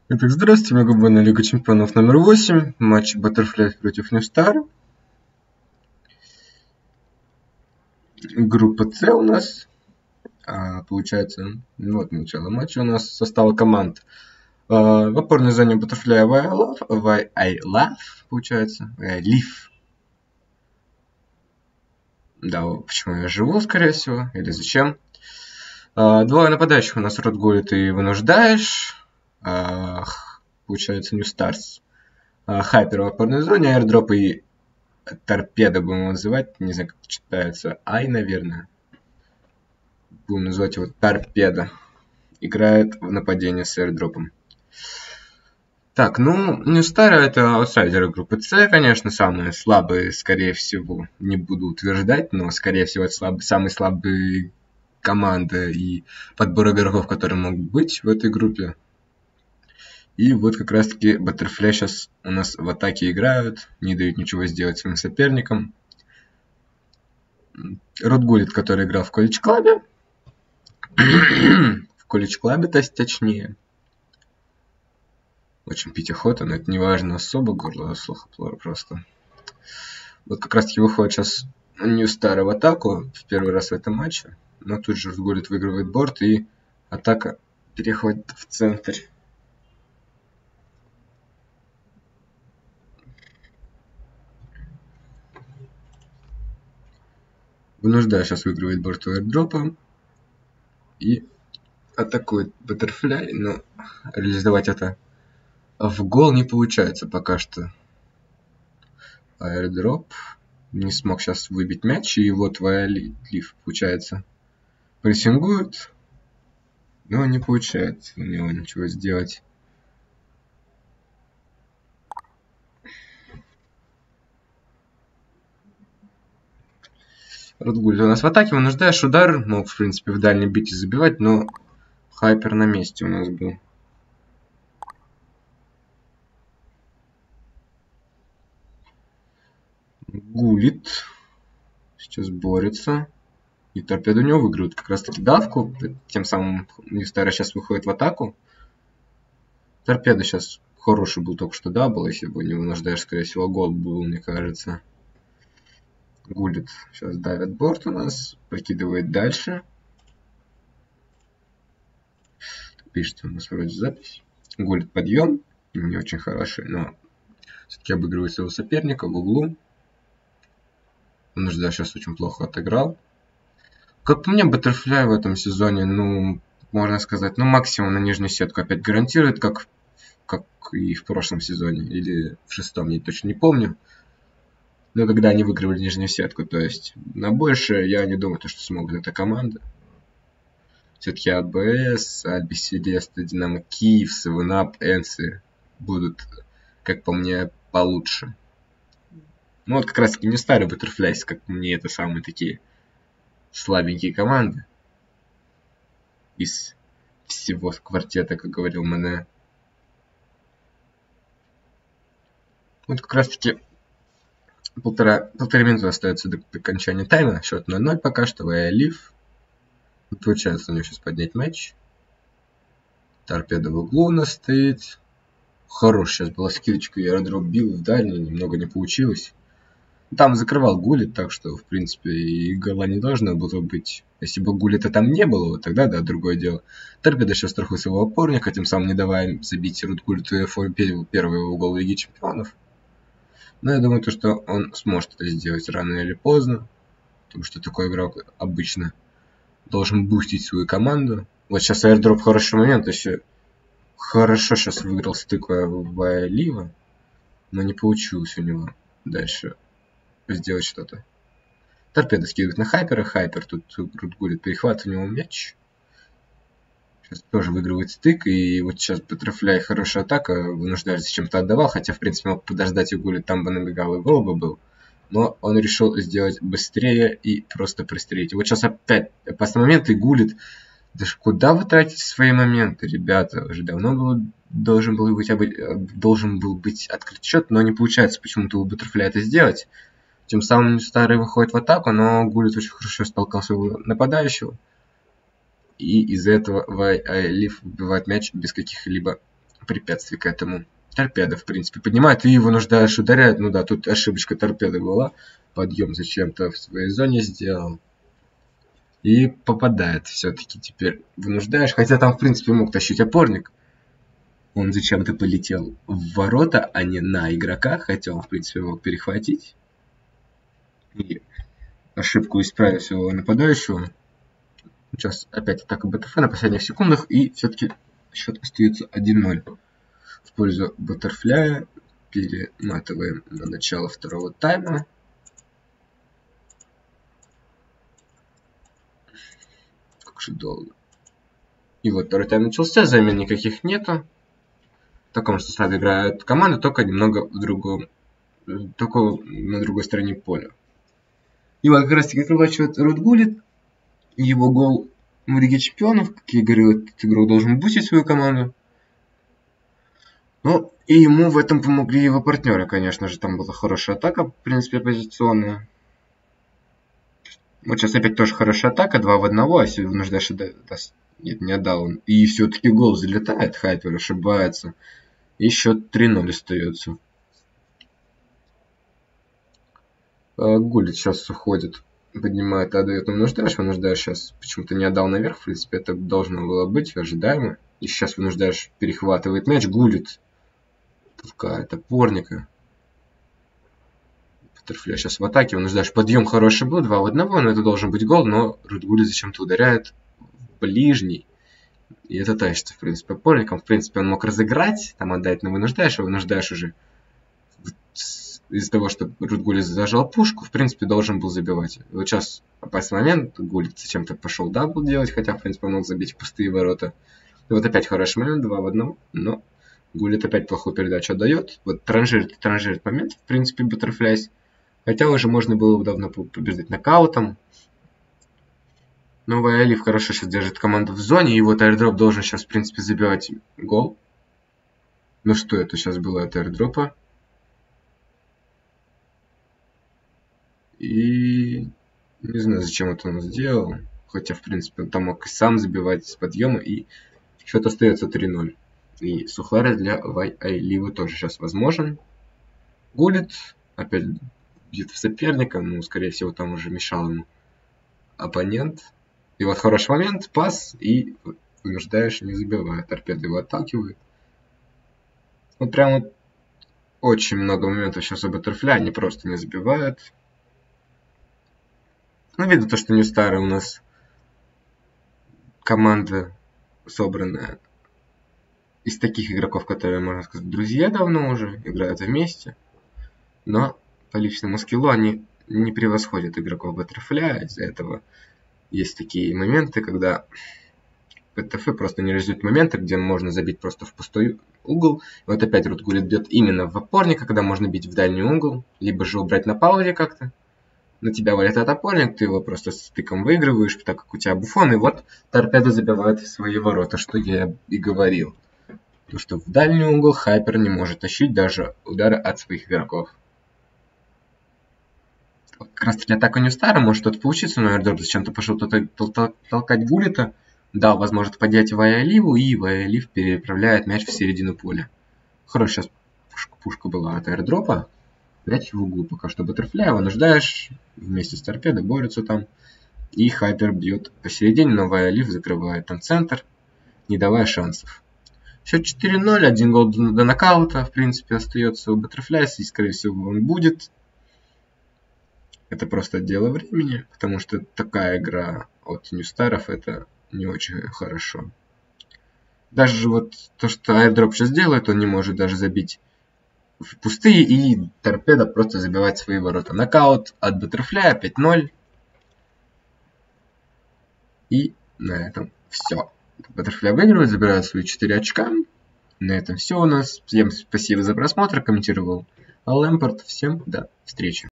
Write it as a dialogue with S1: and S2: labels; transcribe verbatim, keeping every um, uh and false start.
S1: Итак, здравствуйте, многобойная Лига Чемпионов номер восемь, матч Butterfly против New Star. Группа С у нас, а, получается, вот начало матча у нас состава команд. А, в опорной зоне Butterfly I Love, I Love, получается, I Live. Да, почему я живу, скорее всего, или зачем. А, двое нападающих у нас Ротгулит и Вынуждаешь. А, получается, New Stars. А, Хайпер в опорной зоне, Airdrop и Торпеда будем его называть, не знаю, как это читается. Ай, наверное. Будем называть его Торпеда. Играет в нападение с airdropом. Так, ну, New Star это аутсайдеры группы С, конечно, самые слабые, скорее всего. Не буду утверждать, но, скорее всего, это слаб... самые слабые команды и подбор игроков, которые могут быть в этой группе. И вот как раз-таки Butterfly сейчас у нас в атаке играют, не дают ничего сделать своим соперникам. Ротгулит, который играл в колледж-клабе. В колледж-клабе, то есть точнее. Очень пить охота, но это не важно особо, горло слухоплора просто. Вот как раз-таки выходит сейчас New Star в атаку в первый раз в этом матче. Но тут же Ротгулит выигрывает борт, и атака переходит в центр. Вынуждая сейчас выигрывает борт у airdropа. И атакует Butterfly, но реализовать это в гол не получается пока что. Airdrop не смог сейчас выбить мяч, и вот Вайлив, получается, прессингует, но не получается у него ничего сделать. Ротгулит у нас в атаке, вынуждаешь удар, мог, в принципе, в дальней бите забивать, но Хайпер на месте у нас был. Гулит сейчас борется. И Торпеда у него выигрывает как раз таки давку. Тем самым New Star сейчас выходит в атаку. Торпеда сейчас хороший был только что дабл. Если бы не вынуждаешь, скорее всего, гол был, мне кажется. Гулит сейчас давит борт у нас. Прокидывает дальше. Пишется у нас вроде запись. Гулит подъем. Не очень хороший, но все-таки обыгрывает своего соперника в углу. Вынуждаешь сейчас очень плохо отыграл. Как по мне, Butterfly в этом сезоне, ну, можно сказать, ну, максимум на нижнюю сетку опять гарантирует, как, как и в прошлом сезоне, или в шестом, я точно не помню. Но когда они выигрывали нижнюю сетку, то есть на больше я не думаю, что смогут эта команда. Все-таки АБС, Альби Селеста, Динамо Киев, Севенап, Энси будут, как по мне, получше. Ну, вот как раз таки не старый Butterfly, как по мне, это самые такие слабенькие команды из всего квартета, как говорил Мане. Вот как раз таки полтора, полтора минуты остается до, до окончания тайма. Счет ноль ноль пока что. Вайлив. Получается у него сейчас поднять мяч. Торпеда в углу у нас стоит. Хорош сейчас была скидочка. Я airdrop бил в дальний. Немного не получилось. Там закрывал Гулит, так что, в принципе, и гола не должно было быть. Если бы Гулита там не было, вот тогда, да, другое дело. Торпеда сейчас страхует своего опорника, тем самым не давая забить Ротгулиту первый угол Лиги Чемпионов. Но я думаю, то, что он сможет это сделать рано или поздно. Потому что такой игрок обычно должен бустить свою команду. Вот сейчас airdrop хороший момент. Еще хорошо сейчас выиграл стык Вайлива. Но не получилось у него дальше сделать что-то. Торпеда скидывает на Хайпера. Хайпер тут Ротгулит, перехват у него мяч. Сейчас тоже выигрывает стык. И вот сейчас Butterfly хорошая атака. Вынуждает зачем-то отдавал. Хотя, в принципе, мог подождать и Гулит, там бы набегал и гол бы был. Но он решил сделать быстрее и просто пристрелить. И вот сейчас опять опасный момент, и Гулит. Даже куда вы тратите свои моменты, ребята? Уже давно было, должен, был быть, должен был быть открыт счет, но не получается почему-то у Butterfly это сделать. Тем самым Старый выходит в атаку, но Гулит очень хорошо столкал своего нападающего. И из-за этого Вайлив выбивает мяч без каких-либо препятствий к этому. Торпеда, в принципе, поднимает и вынуждаешь ударять. Ну да, тут ошибочка торпеды была. Подъем зачем-то в своей зоне сделал. И попадает все-таки теперь. Вынуждаешь. Хотя там, в принципе, мог тащить опорник. Он зачем-то полетел в ворота, а не на игрока. Хотя он, в принципе, мог перехватить. И ошибку исправил своего нападающего. Сейчас опять атака БТФ на последних секундах. И все-таки счет остается один ноль. В пользу Баттерфляя. Перематываем на начало второго тайма. Как же долго. И вот второй тайм начался, замен никаких нету. В таком составе играют команды, только немного в другом, только на другой стороне поля. И вот как раз таки открывает счет Руд Гуллит. Его гол в Лиге Чемпионов, как я говорил, этот игрок должен бустить свою команду. Ну, и ему в этом помогли его партнеры, конечно же. Там была хорошая атака, в принципе, позиционная. Вот сейчас опять тоже хорошая атака, два в одного, а если вынуждаешь... Нет, не отдал он. И все-таки гол залетает, Хайпер ошибается. И счет три ноль остается. Гуллит сейчас уходит, поднимает, отдает, вынуждаешь. Вынуждаешь сейчас почему-то не отдал наверх. В принципе, это должно было быть ожидаемо. И сейчас вынуждаешь, перехватывает мяч. Гуллит пускает опорника. Баттерфляй сейчас в атаке. Вынуждаешь, подъем хороший был, два в одного, но это должен быть гол. Но Руд Гуллит зачем-то ударяет в ближний. И это тащится, в принципе, опорником. В принципе, он мог разыграть, там отдать, но вынуждаешь, а вынуждаешь уже из-за того, что Руд Гуллит зажал пушку, в принципе, должен был забивать. Вот сейчас опасный момент. Гуллит зачем-то пошел дабл делать, хотя, в принципе, он мог забить в пустые ворота. И вот опять хороший момент, два в одном, но Гуллит опять плохую передачу отдает. Вот транжирит, транжирит момент, в принципе, Баттерфляй. Хотя уже можно было бы давно побеждать нокаутом. Но Вайолив хорошо сейчас держит команду в зоне. И вот аирдроп должен сейчас, в принципе, забивать гол. Ну что это сейчас было от аирдропа? И не знаю, зачем это он сделал. Хотя, в принципе, он там мог и сам забивать с подъема. И счет остается три ноль. И сухларь для Вайолива тоже сейчас возможен. Гуллит опять бьет в соперника. Ну, скорее всего, там уже мешал ему оппонент. И вот хороший момент, пас, и вынуждаешь, не забивает. Торпеда его отталкивает. Вот прям вот очень много моментов сейчас у Баттерфляя, они просто не забивают. Ну, видно то, что не старая у нас команда, собранная из таких игроков, которые, можно сказать, друзья давно уже, играют вместе. Но по личному скиллу они не превосходят игроков Баттерфляя, из-за этого... Есть такие моменты, когда БТФ просто не реализует моменты, где можно забить просто в пустой угол. И вот опять Руд Гуллит бьет именно в опорник, когда можно бить в дальний угол. Либо же убрать на паузе как-то. На тебя вылетает опорник, ты его просто с стыком выигрываешь, так как у тебя буфон. И вот торпеда забивает в свои ворота, что я и говорил. То, что в дальний угол Хайпер не может тащить даже удары от своих игроков. Как раз таки атака не старая, может что-то получится, но аирдроп зачем-то пошел толкать Гуллита. Дал возможность поднять Вайоливу, и Вайолив переправляет мяч в середину поля. Хорошая сейчас пушка, пушка была от аирдропа. Мяч в углу пока что Баттерфляя вынуждаешь. Вместе с торпедой борются там. И Хайпер бьет посередине, но Вайолив закрывает там центр, не давая шансов. Счет четыре ноль, один гол до нокаута, в принципе, остается у Баттерфляя, и, скорее всего, он будет. Это просто дело времени, потому что такая игра от Ньюстаров это не очень хорошо. Даже вот то, что аирдроп сейчас делает, он не может даже забить в пустые, и торпеда просто забивает свои ворота. Нокаут от Баттерфляя пять ноль. И на этом все. Баттерфляй выигрывает, забирает свои четыре очка. На этом все у нас. Всем спасибо за просмотр. Комментировал Лэмпорт. Всем до встречи.